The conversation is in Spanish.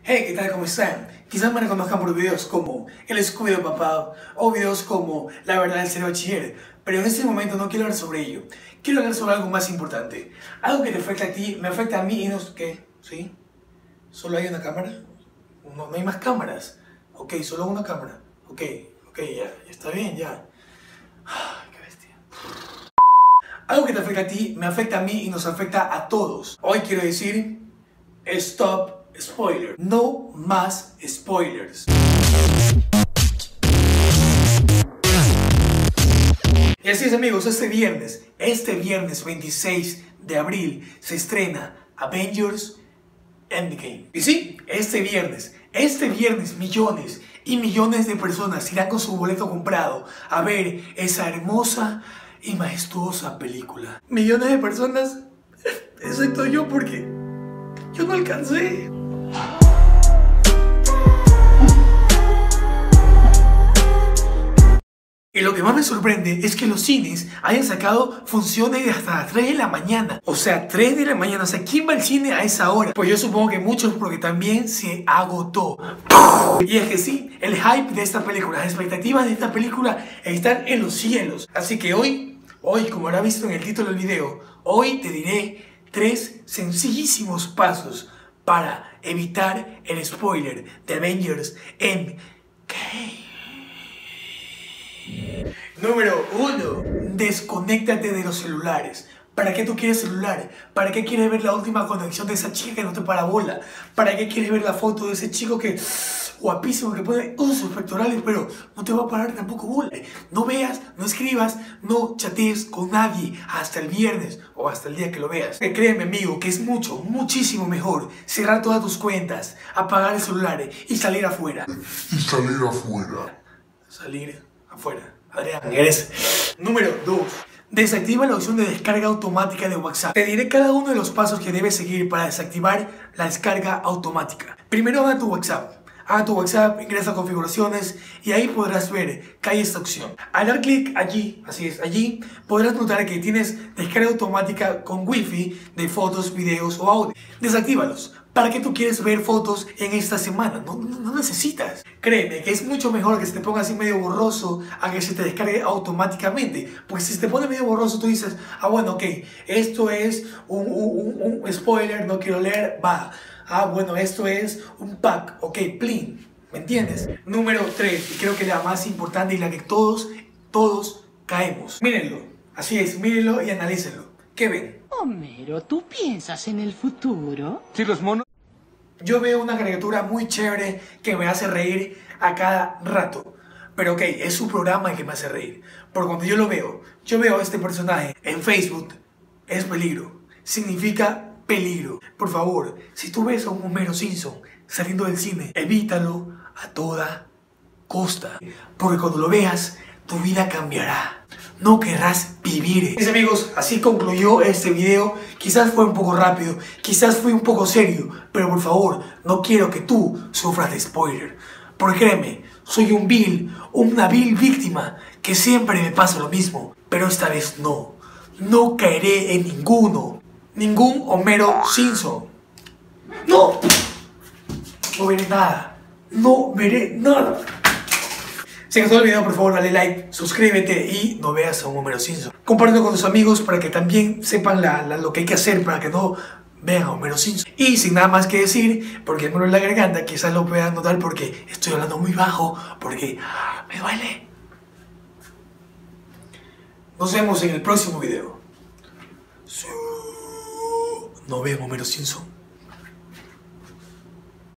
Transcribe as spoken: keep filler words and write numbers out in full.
Hey, ¿qué tal? ¿Cómo están? Quizás me reconozcan por videos como El Escudo de Papá o videos como La Verdad del Ser Bachiller, pero en este momento no quiero hablar sobre ello. Quiero hablar sobre algo más importante. Algo que te afecta a ti, me afecta a mí y no... ¿Qué? ¿Sí? ¿Solo hay una cámara? No, no hay más cámaras. Ok, solo una cámara. Ok, ok, ya, ya está bien, ya. Ay, qué bestia. Algo que te afecta a ti, me afecta a mí y nos afecta a todos. Hoy quiero decir... Stop spoiler. No más spoilers. Y así es, amigos, este viernes, este viernes veintiséis de abril se estrena Avengers Endgame. Y sí, este viernes, este viernes millones y millones de personas irán con su boleto comprado a ver esa hermosa y majestuosa película. Millones de personas, excepto yo, porque yo no alcancé. Y lo que más me sorprende es que los cines hayan sacado funciones de hasta las tres de la mañana. O sea, tres de la mañana. O sea, ¿quién va al cine a esa hora? Pues yo supongo que muchos, porque también se agotó. Y es que sí, el hype de esta película, las expectativas de esta película están en los cielos. Así que hoy, hoy, como habrá visto en el título del video, hoy te diré tres sencillísimos pasos para evitar el spoiler de Avengers Endgame. Número uno. Desconéctate de los celulares. ¿Para qué tú quieres celular? ¿Para qué quieres ver la última conexión de esa chica que no te para bola? ¿Para qué quieres ver la foto de ese chico que guapísimo, que pone uh, sus pectorales, pero no te va a parar tampoco bola? No veas, no escribas, no chatees con nadie hasta el viernes o hasta el día que lo veas. Créeme, amigo, que es mucho, muchísimo mejor cerrar todas tus cuentas, apagar el celular y salir afuera. Y salir afuera. Salir afuera. Adrián, eres. Número dos. Desactiva la opción de descarga automática de WhatsApp. Te diré cada uno de los pasos que debes seguir para desactivar la descarga automática. Primero, va a tu WhatsApp. A tu WhatsApp, ingresa a configuraciones y ahí podrás ver que hay esta opción. Al dar clic allí, así es, allí, podrás notar que tienes descarga automática con wifi de fotos, videos o audio. Desactívalos. ¿Para qué tú quieres ver fotos en esta semana? No, no, no necesitas. Créeme que es mucho mejor que se te ponga así medio borroso a que se te descargue automáticamente. Porque si se te pone medio borroso, tú dices, ah, bueno, ok, esto es un, un, un spoiler, no quiero leer, va. Ah, bueno, esto es un pack, ok, plin, ¿me entiendes? Número tres, y creo que la más importante y la que todos, todos caemos. Mírenlo, así es, mírenlo y analícenlo. ¿Qué ven? Homero, ¿tú piensas en el futuro? Sí, los monos. Yo veo una caricatura muy chévere que me hace reír a cada rato. Pero ok, es su programa el que me hace reír. Porque cuando yo lo veo, yo veo a este personaje en Facebook, es peligro. Significa peligro. Por favor, si tú ves a un Homero Simpson saliendo del cine, evítalo a toda costa. Porque cuando lo veas, tu vida cambiará. No querrás vivir. Mis amigos, así concluyó este video. Quizás fue un poco rápido, quizás fue un poco serio, pero por favor, no quiero que tú sufras de spoiler. Porque créeme, soy un vil, una vil víctima que siempre me pasa lo mismo. Pero esta vez no. No caeré en ninguno. Ningún Homero Simpson. No. No veré nada. No veré nada. Si te gustó el video, por favor dale like, suscríbete y no veas a un Homero Simpson. Compártelo con tus amigos para que también sepan la, la, lo que hay que hacer para que no vean a Homero Simpson. Y sin nada más que decir, porque me duele la garganta, quizás lo puedan notar porque estoy hablando muy bajo, porque me duele. Nos vemos en el próximo video. No vean a Homero Simpson.